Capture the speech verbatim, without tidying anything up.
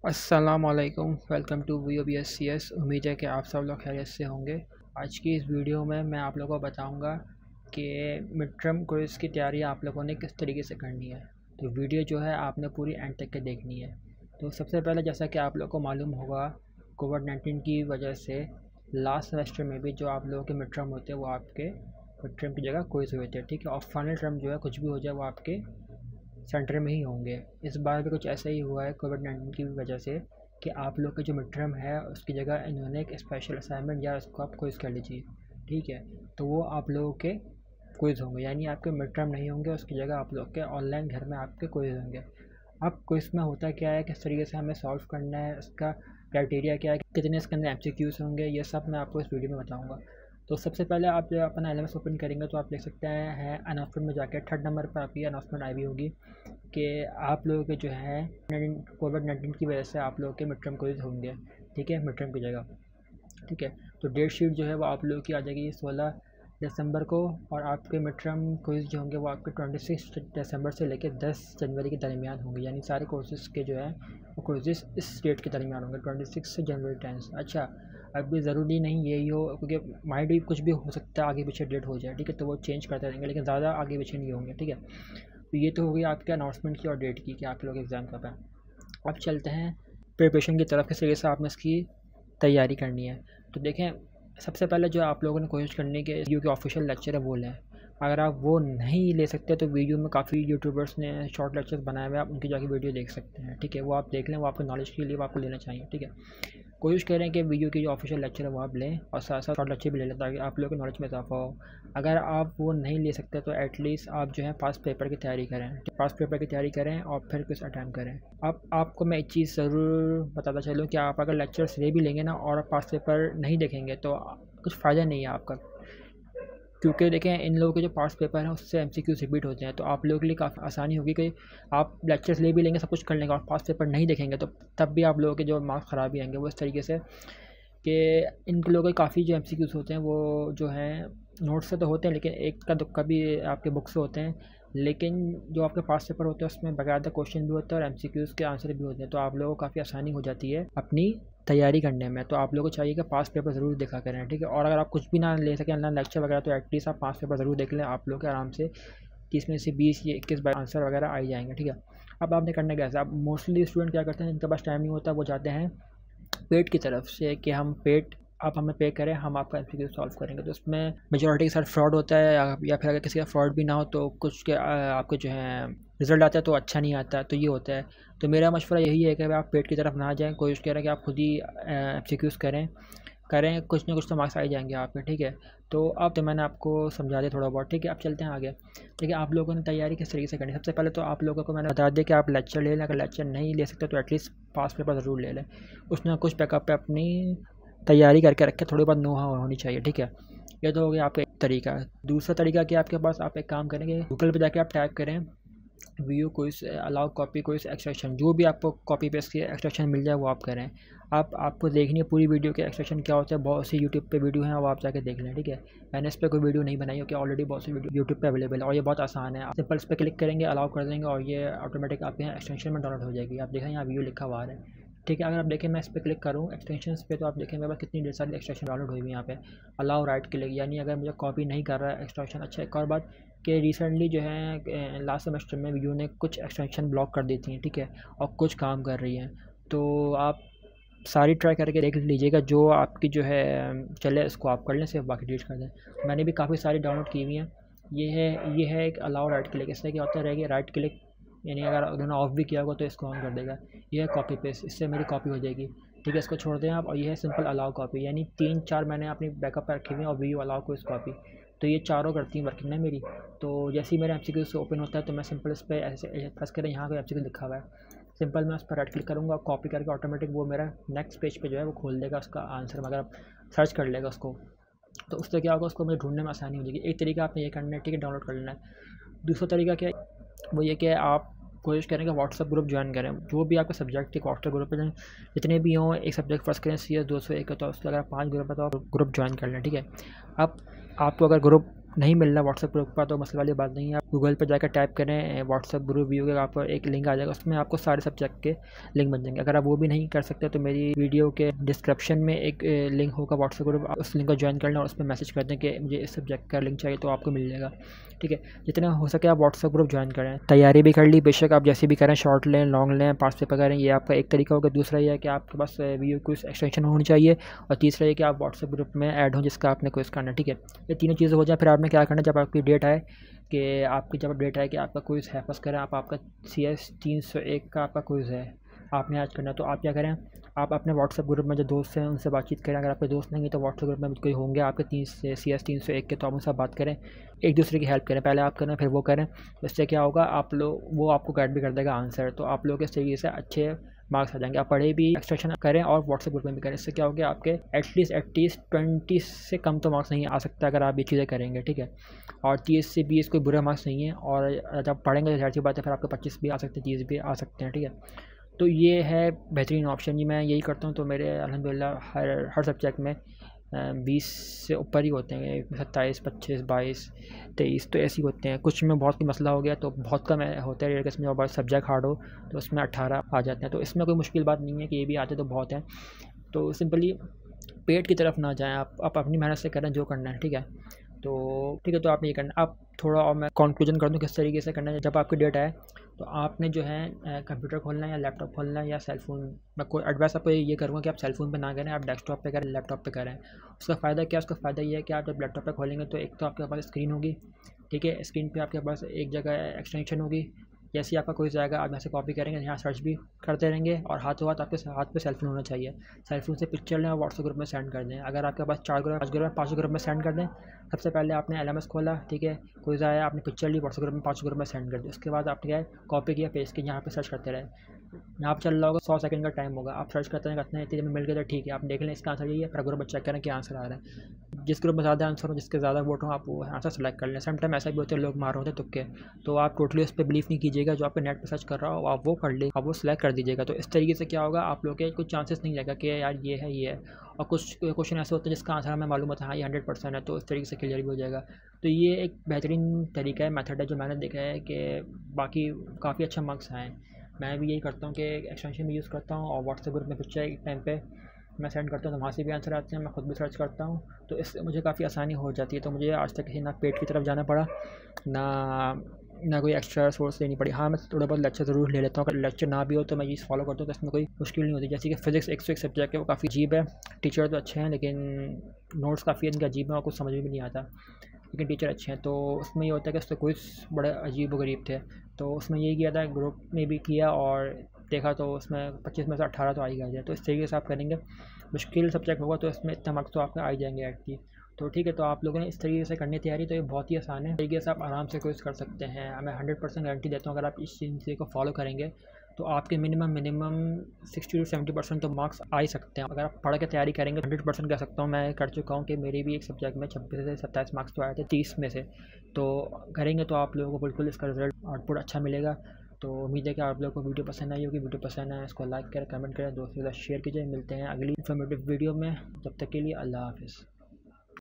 अस्सलामुअलैकुम, welcome to V O B S C S. उम्मीद है कि आप सब लोग खैरियत से होंगे। आज की इस वीडियो में मैं आप लोगों को बताऊंगा कि मिड टर्म क्विज़ की तैयारी आप लोगों ने किस तरीके से करनी है। तो वीडियो जो है आपने पूरी एंड तक के देखनी है। तो सबसे पहले, जैसा कि आप लोगों को मालूम होगा, कोविड नाइन्टीन की वजह से लास्ट सेमेस्टर में भी जो आप लोगों के मिड टर्म होते हैं वो आपके मिड टर्म की जगह क्विज़ हुए थे, ठीक है। और फाइनल टर्म जो है कुछ भी हो जाए वो आपके सेंटर में ही होंगे। इस बार भी कुछ ऐसा ही हुआ है कोविड नाइन्टीन की वजह से कि आप लोग के जो मिड टर्म है उसकी जगह इन्होंने एक स्पेशल असाइनमेंट या उसको आप क्विज़ कर लीजिए, ठीक है। तो वो आप लोगों के क्विज़ होंगे, यानी आपके मिड टर्म नहीं होंगे, उसकी जगह आप लोग के ऑनलाइन घर में आपके क्विज़ होंगे। अब क्विज़ में होता क्या है, किस तरीके से हमें सॉल्व करना है, उसका क्राइटेरिया क्या है, कितने इसके अंदर एम सी क्यूज़ होंगे, ये सब मैं आपको इस वीडियो में बताऊँगा। तो सबसे पहले आप जब अपना एल एम एस ओपन करेंगे तो आप देख सकते हैं अनाउंसमेंट में जाकर थर्ड नंबर पर आपकी अनाउंसमेंट आई हुई होगी कि आप लोगों के जो है कोविड नाइन्टीन की वजह से आप लोगों के मिड टर्म क्विज़ होंगे, ठीक है, मिड टर्म की जगह, ठीक है। तो डेट शीट जो है वो आप लोगों की आ जाएगी सोलह दिसंबर को, और आपके मिड टर्म क्विज़ जो होंगे वो आपके ट्वेंटी सिक्स दिसंबर से लेकर दस जनवरी के दरमियान होंगे, यानी सारे कोर्सेज़ के जो है वो कोर्सेज़ इस डेट के दरमियान होंगे, ट्वेंटी सिक्स से जनवरी टेंथ। अच्छा, अभी ज़रूरी नहीं यही हो, क्योंकि माइंड भी कुछ भी हो सकता है, आगे पीछे डेट हो जाए, ठीक है, तो वो चेंज करते रहेंगे, लेकिन ज़्यादा आगे पीछे नहीं होंगे, ठीक है। तो ये तो हो गई आपके अनाउंसमेंट की और डेट की कि आप लोग एग्ज़ाम कब है। अब चलते हैं प्रिपरेशन की तरफ, किस तरीके से आपने इसकी तैयारी करनी है। तो देखें, सबसे पहले जो आप लोगों ने कोशिश करनी है कि वीडियो के ऑफिशियल लेक्चर है वो लें। अगर आप वो नहीं ले सकते तो वीडियो में काफ़ी यूट्यूबर्स ने शॉर्ट लेक्चर्स बनाए हुए हैं, आप उनकी जाके वीडियो देख सकते हैं, ठीक है। वो आप देख लें, वो आपको नॉलेज के लिए वो आपको लेना चाहिए, ठीक है। कोशिश करें कि वीडियो की जो ऑफिशियल लेक्चर है वो आप लें और साथ साथ शॉर्ट लेक्चर भी ले लें ताकि आप लोगों के नॉलेज में इजाफा हो। अगर आप वो नहीं ले सकते तो एटलीस्ट आप जो है पास पेपर की तैयारी करें, पास पेपर की तैयारी करें और फिर कुछ अटैम्प्ट करें। अब आपको मैं एक चीज़ ज़रूर बताता चलूँ कि आप अगर लेक्चर्स ले भी लेंगे ना और पास पेपर नहीं देखेंगे तो कुछ फ़ायदा नहीं है आपका, क्योंकि देखें इन लोगों के जो पास पेपर हैं उससे एम सी क्यूज़ रिपीट होते हैं। तो आप लोगों के लिए काफ़ी आसानी होगी कि आप लेक्चर्स ले भी लेंगे, सब कुछ कर लेंगे और पास पेपर नहीं देखेंगे तो तब भी आप लोगों के जो मार्क्स ख़राब ही आएंगे। वो इस तरीके से कि इन लोगों के काफ़ी जो एम सी क्यूज़ होते हैं वो जो हैं नोट से तो होते हैं, लेकिन एक का दुक्का भी आपके बुक से होते हैं, लेकिन जो आपके पास पेपर होते हैं उसमें बाकायदा क्वेश्चन भी होता है और एम सी क्यूज़ के आंसर भी होते हैं। तो आप लोगों को काफ़ी आसानी हो जाती है अपनी तैयारी करने में। तो आप लोगों को चाहिए कि पास पेपर ज़रूर देखा करें, ठीक है। और अगर आप कुछ भी ना ले सकें ऑनलाइन लेक्चर वगैरह तो एटलीस्ट आप पास पेपर ज़रूर देख लें, आप लोग के आराम से तीस में से बीस या इक्कीस बार आंसर वगैरह आ ही जाएंगे, ठीक है। अब आपने करना कैसे, अब मोस्टली स्टूडेंट क्या करते हैं, जिनके पास टाइम नहीं होता वो जाते हैं पेड की तरफ से कि हम पेड आप हमें पे करें, हम आपका एम सी क्यू सॉल्व करेंगे। तो उसमें मेजॉरिटी के साथ फ्रॉड होता है, या, या फिर अगर किसी का फ्रॉड भी ना हो तो कुछ के आपके जो है रिज़ल्ट आता है तो अच्छा नहीं आता, तो ये होता है। तो मेरा मशवरा यही है कि आप पेड की तरफ ना जाएं, कोशिश करें कि आप खुद ही एम सी क्यूज़ करें करें कुछ ना कुछ तो मार्क्स आ ही जाएंगे आपके, ठीक है। तो अब तो मैंने आपको समझा दिया थोड़ा बहुत, ठीक है। अब चलते हैं आगे, ठीक है। आप लोगों ने तैयारी किस तरीके से करनी है, सबसे पहले तो आप लोगों को मैंने बता दिया कि आप लेक्चर ले लें, अगर लेक्चर नहीं ले सकते तो एटलीस्ट पास पेपर ज़रूर ले लें, उसमें कुछ बैकअप पे अपनी तैयारी करके रखें, थोड़ी बहुत नो होनी चाहिए, ठीक है। ये तो हो गया आपका एक तरीका। दूसरा तरीका क्या आपके पास, आप एक काम करेंगे, गूगल पे जाके आप टाइप करें व्यू कोई अलाउ कॉपी कोई एक्सट्रैक्शन, जो भी आपको कॉपी पेस्ट की एक्सट्रैक्शन मिल जाए वो आप करें। आप आपको देखनी है पूरी वीडियो के एक्सट्रैक्शन क्या होता है, बहुत सी यूट्यूब पे वीडियो हैं वो आप जाके देख लें, ठीक है। मैंने इस पर कोई वीडियो नहीं बनाई, क्योंकि ऑलरेडी बहुत सी वीडियो यूट्यूब पे अवेलेबल है और ये बहुत आसान है। आप सिंपल इस पर क्लिक करेंगे, अलाउ कर देंगे और ये ऑटोमेटिक आपके यहाँ एक्सटेंशन में डाउनलोड हो जाएगी। आप देखें यहाँ व्यू लिखा हुआ है, ठीक है। अगर आप देखें मैं इस पर क्लिक करूँ एक्सटेंशंस पे तो आप देखें मेरे पास कितनी ढेर सारी एक्सट्रैक्शन डाउनलोड हुई हुई है यहाँ पे। अलाउ राइट क्लिक, यानी अगर मुझे कॉपी नहीं कर रहा है एक्सट्रैक्शन। अच्छा, एक और बात कि रिसेंटली जो है लास्ट सेमेस्टर में व्यू ने कुछ एक्सटेंशन ब्लॉक कर देती हैं, ठीक है, और कुछ काम कर रही हैं। तो आप सारी ट्राई करके देख लीजिएगा, जो आपकी जो है चले इसको आप कर लें, सिर्फ बाकी डिलीट कर दें। मैंने भी काफ़ी सारी डाउनलोड की हुई हैं। ये है ये है एक अलाउ राइट क्लिक, इससे क्या होता रहेगा, राइट क्लिक यानी अगर उन्होंने ऑफ भी किया होगा तो इसको ऑन कर देगा। ये है कॉपी पेस्ट, इससे मेरी कॉपी हो जाएगी, ठीक है। इसको छोड़ दें आप। और ये है सिंपल अलाउ कॉपी, यानी तीन चार मैंने अपनी बैकअप पर रखी हुई हैं और व्यू अलाउ को इस कॉपी, तो ये चारों करती हैं वर्किंग ना मेरी। तो जैसे ही मेरा एम सी क्यू से ओपन होता है तो मैं सिंपल इस पर ऐसे प्रेस करें, यहाँ पर एम सी क्यू लिखा हुआ है, सिंपल मैं उस पर राइट क्लिक करूँगा, कॉपी करके ऑटोमेटिक वो मेरा नेक्स्ट पेज पे जो है वो खोल देगा उसका आंसर, मगर सर्च कर लेगा उसको। तो उससे क्या होगा, उसको मुझे ढूंढने में आसानी हो जाएगी। एक तरीका आपने ये करना है, ठीक है, डाउनलोड कर लेना है। दूसरा तरीका क्या है, वो ये कि आप कोशिश करें कि व्हाट्सअप ग्रुप ज्वाइन करें, जो भी आपका सब्जेक्ट के व्हाट्सअप ग्रुप पे जितने भी हों, एक सब्जेक्ट फर्स्ट करें सी एस दो सौ एक, तो उसके अगर पाँच ग्रुप है तो आप ग्रुप ज्वाइन कर लें, ठीक है। अब आपको अगर ग्रुप नहीं मिल रहा व्हाट्सएप ग्रुप का तो मसले वाली बात नहीं है। आप गूगल पर जाकर टाइप करें व्हाट्सएप ग्रुप व्यू के, आपको एक लिंक आ जाएगा, उसमें आपको सारे सब्जेक्ट के लिंक बन जाएंगे। अगर आप वो भी नहीं कर सकते तो मेरी वीडियो के डिस्क्रिप्शन में एक लिंक होगा व्हाट्सएप ग्रुप, उस लिंक को ज्वाइन कर लें और उस पर मैसेज कर दें कि मुझे इस सब्जेक्ट का लिंक चाहिए तो आपको मिल जाएगा। ठीक है, जितना हो सके आप व्हाट्सएप ग्रुप ज्वाइन करें। तैयारी भी कर ली, बेशक आप जैसे भी करें, शॉर्ट लें, लॉन्ग लें, पास पेपर करें, ये आपका एक तरीका होगा। दूसरा ये है कि आपके पास वीडियो क्विज एक्सटेंशन होनी चाहिए, और तीसरा ये कि आप व्हाट्सएप ग्रुप में ऐड हों जिसका आपने क्विज करना है। ठीक है, ये तीनों चीज़ें हो जाए, फिर आपने क्या करना है, जब आपकी डेट आए कि आपकी जब डेट आए कि आपका क्विज़ है, फर्स्ट करें आप आपका सी एस तीन सौ एक का आपका क्विज़ है, आपने आज करना। तो आप क्या करें, आप अपने व्हाट्सएप ग्रुप में जो दोस्त हैं उनसे बातचीत करें। अगर आपके दोस्त नहीं है तो व्हाट्सएप ग्रुप में कोई होंगे आपके तीन से सी एस तीन सौ एक के, तो आप उनसे बात करें, एक दूसरे की हेल्प करें। पहले आप करें फिर वो करें, इससे क्या होगा, आप लोग वो आपको गाइड भी कर देगा आंसर, तो आप लोग इस तरीके से अच्छे मार्क्स आ जाएंगे। आप पढ़े भी, एक्सटेंशन करें और व्हाट्सएप ग्रुप में भी करें, इससे क्या होगा, आपके एटलीस्ट एटलीस्ट ट्वेंटी से कम तो मार्क्स नहीं आ सकता अगर आप ये चीज़ें करेंगे। ठीक है, और तीस से बीस कोई बुरा मार्क्स नहीं है, और जब पढ़ेंगे तो जाहिर सी बात है फिर आपके पच्चीस भी आ सकते हैं, तीस भी आ सकते हैं। ठीक है, तो ये है बेहतरीन ऑप्शन जी, मैं यही करता हूँ। तो मेरे अल्हम्दुलिल्लाह हर हर सब्जेक्ट में बीस से ऊपर ही होते हैं, सत्ताईस, पच्चीस, बाईस, तेईस, तो ऐसे ही होते हैं। कुछ में बहुत ही मसला हो गया तो बहुत कम होता है, रेयर में बहुत सब्जेक्ट हार्ड हो तो उसमें अट्ठारह आ जाते हैं। तो इसमें कोई मुश्किल बात नहीं है कि ये भी आते तो बहुत है। तो सिंपली पेट की तरफ ना जाएं, आप आप अपनी मेहनत से करें जो करना है। ठीक है, तो ठीक है, तो आपने ये करना। आप थोड़ा और मैं कंक्लूजन कर दूं किस तरीके से करना है। जब आपकी डेट आए तो आपने जो है कंप्यूटर खोलना है या लैपटॉप खोलना है या सेल फ़ोन, मैं कोई एडवाइस आपको ये करूँगा कि आप सेल फ़ोन पे ना करें, आप डेस्कटॉप पे करें, लैपटॉप पे करें। उसका फ़ायदा क्या है, उसका फ़ायदा ये है कि आप जब लैपटॉप पे खोलेंगे तो एक तो आपके पास स्क्रीन होगी। ठीक है, स्क्रीन पे आपके पास एक जगह एक्सटेंशन होगी, जैसे ही आपका कोई जाएगा आप यहाँ से कॉपी करेंगे, यहाँ सर्च भी करते रहेंगे, और हाथों हाथ आपके हाथ पे सेल फोन होना चाहिए। सेल फोन से पिक्चर लें और व्हाट्सएप ग्रुप में सेंड कर दें। अगर आपके पास चार ग्रुप, पाँच ग्रुप, पाँच ग्रुप में सेंड कर दें। सबसे पहले आपने एल एम एस खोला, ठीक है, कोई आया, आपने पिक्चर ली, व्हाट्सएप ग्रुप में पाँच ग्रुप में सेंड कर दी। उसके बाद आपने क्या है, कॉपी किया, पेस्ट किया, यहाँ पे सर्च करते रहे। यहाँ पर चल रहा होगा, सौ सेकंड का टाइम होगा, आप सर्च करते हैं करते हैं, इतने में मिल गया तो ठीक है, आप देख लें इसका आंसर यही है, फिर ग्रुप में चेक करें कि आंसर आ रहा है। जिस ग्रुप में ज़्यादा आंसर हो, जिसके ज़्यादा वोट हो, आप वो आंसर सेलेक्ट कर लें। समटाइम ऐसा भी होता है लोग मार होते हैं तुक्के, तो आप टोटली उस पर बिलीव नहीं कीजिएगा, जो आपके नेट पर सर्च कर रहा हो आप वो कर ले, आप वो सिलेक्ट कर दीजिएगा। तो इस तरीके से क्या होगा, आप लोग के कुछ चांसेस नहीं रहेगा कि यार ये है ये है। और कुछ क्वेश्चन ऐसे होते हैं जिसका आंसर हमें मालूम होता है हाँ ये हंड्रेड परसेंट है, तो इस तरीके से क्लियर भी हो जाएगा। तो ये एक बेहतरीन तरीका है, मेथड है जो मैंने देखा है कि बाकी काफ़ी अच्छा मार्क्स आए। मैं भी यही करता हूँ कि एक्सटेंशन भी यूज़ करता हूँ, और व्हाट्सएप ग्रुप में पिक्चर एक टाइम पे मैं सेंड करता हूँ तो वहाँ से भी आंसर आते हैं, मैं खुद भी सर्च करता हूँ, तो इससे मुझे काफ़ी आसानी हो जाती है। तो मुझे आज तक किसी ना पेट की तरफ जाना पड़ा, ना ना कोई एक्स्ट्रा सोर्स लेनी पड़ी। हाँ, मैं थोड़ा बहुत लेक्चर ज़रूर ले लेता हूँ, अगर लेक्चर ना भी हो तो मैं ये फॉलो करता हूँ, तो इसमें कोई मुश्किल नहीं होती। जैसे कि फिजिक्स एक सौ एक सब्जेक्ट है, वो काफ़ी अजीब है, टीचर तो अच्छे हैं लेकिन नोट्स काफ़ी इनके अजीब हैं और कुछ समझ में भी नहीं आता, लेकिन टीचर अच्छे हैं। तो उसमें ये होता है कि उससे कुछ बड़े अजीब व गरीब थे, तो उसमें यही किया था, ग्रुप में भी किया और देखा तो उसमें पच्चीस में से अट्ठारह तो आ ही गया। तो इस तरीके से आप करेंगे, मुश्किल सब्जेक्ट होगा तो इसमें इतना मार्क्स तो आपका आ ही जाएंगे ऐड की। तो ठीक है, तो आप लोगों ने इस तरीके से करनी तैयारी, तो ये बहुत ही आसान है, तरीके से आप आराम से कोर्स कर सकते हैं। मैं हंड्रेड परसेंट गारंटी देता हूँ, अगर आप इस चीज़ को फॉलो करेंगे तो आपके minimum minimum sixty to seventy percent तो मार्क्स आ ही सकते हैं। अगर आप पढ़ के तैयारी करेंगे हंड्रेड परसेंट कह सकता हूँ, मैं कर चुका हूँ कि मेरी भी एक सब्जेक्ट में छब्बीस से सत्ताईस मार्क्स तो आए थे तीस में से। तो करेंगे तो आप लोगों को बिल्कुल इसका रिजल्ट आउटपुट अच्छा मिलेगा। तो उम्मीद है कि आप लोगों को वीडियो पसंद आई होगी। वीडियो पसंद आए इसको लाइक करें, कमेंट करें, दोस्तों के साथ शेयर कीजिए। मिलते हैं अगली इन्फॉर्मेटिव वीडियो में, तब तक के लिए अल्लाह हाफ़िज़।